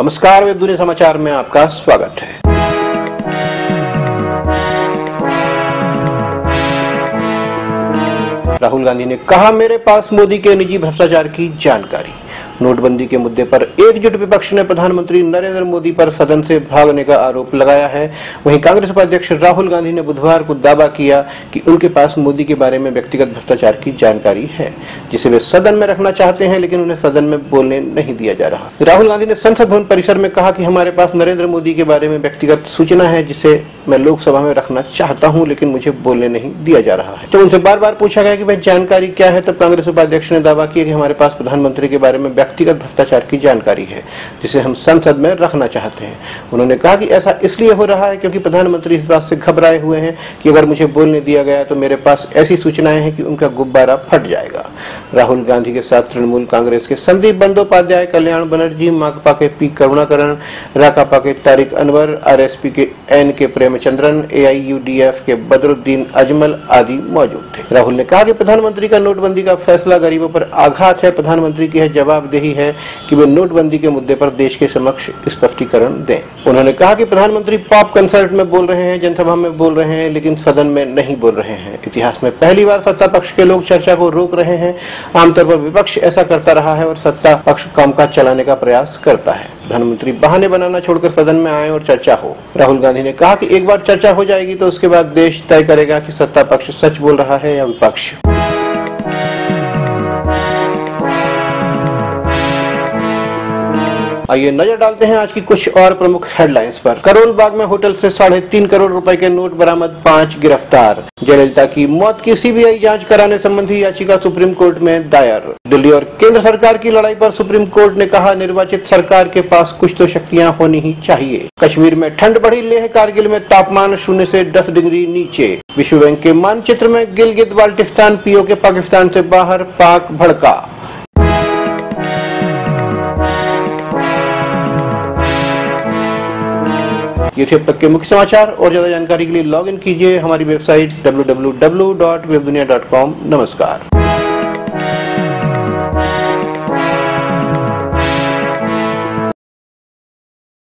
नमस्कार, वेब दुनिया समाचार में आपका स्वागत है। राहुल गांधी ने कहा, मेरे पास मोदी के निजी भ्रष्टाचार की जानकारी। नोटबंदी के मुद्दे पर एकजुट विपक्ष ने प्रधानमंत्री नरेंद्र मोदी पर सदन से भागने का आरोप लगाया है। वहीं कांग्रेस उपाध्यक्ष राहुल गांधी ने बुधवार को दावा किया कि उनके पास मोदी के बारे में व्यक्तिगत भ्रष्टाचार की जानकारी है, जिसे वे सदन में रखना चाहते हैं, लेकिन उन्हें सदन में बोलने नहीं दिया जा रहा। राहुल गांधी ने संसद भवन परिसर में कहा कि हमारे पास नरेंद्र मोदी के बारे में व्यक्तिगत सूचना है, जिसे मैं लोकसभा में रखना चाहता हूं, लेकिन मुझे बोलने नहीं दिया जा रहा है। तो उनसे बार बार पूछा गया कि वह जानकारी क्या है, तब कांग्रेस उपाध्यक्ष ने दावा किया कि हमारे पास प्रधानमंत्री के बारे में व्यक्तिगत भ्रष्टाचार की जानकारी है, जिसे हम संसद में रखना चाहते हैं। उन्होंने कहा कि ऐसा इसलिए हो रहा है क्योंकि प्रधानमंत्री इस बात से घबराए हुए हैं कि अगर मुझे बोलने दिया गया तो मेरे पास ऐसी सूचनाएं हैं कि उनका गुब्बारा फट जाएगा। राहुल गांधी के साथ तृणमूल कांग्रेस के संदीप बंदोपाध्याय, कल्याण बनर्जी, माकपा के पी करुणाकरण, राकापा के तारिक अनवर, आरएसपी के एन के प्रेमचंद्रन, एआईयूडीएफ के बदरुद्दीन अजमल आदि मौजूद थे। राहुल ने कहा कि प्रधानमंत्री का नोटबंदी का फैसला गरीबों पर आघात है। प्रधानमंत्री की यह जवाबदेही है कि वे नोटबंदी के मुद्दे पर देश के समक्ष स्पष्टीकरण दें। उन्होंने कहा कि प्रधानमंत्री पॉप कंसर्ट में बोल रहे हैं, जनसभा में बोल रहे हैं, लेकिन सदन में नहीं बोल रहे हैं। इतिहास में पहली बार सत्ता पक्ष के लोग चर्चा को रोक रहे हैं। आमतौर पर विपक्ष ऐसा करता रहा है और सत्ता पक्ष कामकाज चलाने का प्रयास करता है। प्रधानमंत्री बहाने बनाना छोड़कर सदन में आए और चर्चा हो। राहुल गांधी ने कहा कि एक बार चर्चा हो जाएगी तो उसके बाद देश तय करेगा कि सत्ता पक्ष सच बोल रहा है या विपक्ष। आइए नजर डालते हैं आज की कुछ और प्रमुख हेडलाइंस पर। करोल बाग में होटल से 3.5 करोड़ रुपए के नोट बरामद, 5 गिरफ्तार। जयललिता की मौत की सीबीआई जांच कराने संबंधी याचिका सुप्रीम कोर्ट में दायर। दिल्ली और केंद्र सरकार की लड़ाई पर सुप्रीम कोर्ट ने कहा, निर्वाचित सरकार के पास कुछ तो शक्तियां होनी ही चाहिए। कश्मीर में ठंड बढ़ी, लेह कारगिल में तापमान 0 से 10 डिग्री नीचे। विश्व बैंक के मानचित्र में गिलगित बाल्टिस्तान पीओके पाकिस्तान से बाहर, पाक भड़का। ये थे अब तक के मुख्य समाचार। और ज्यादा जानकारी के लिए लॉग इन कीजिए हमारी वेबसाइट www.webdunia.com। नमस्कार।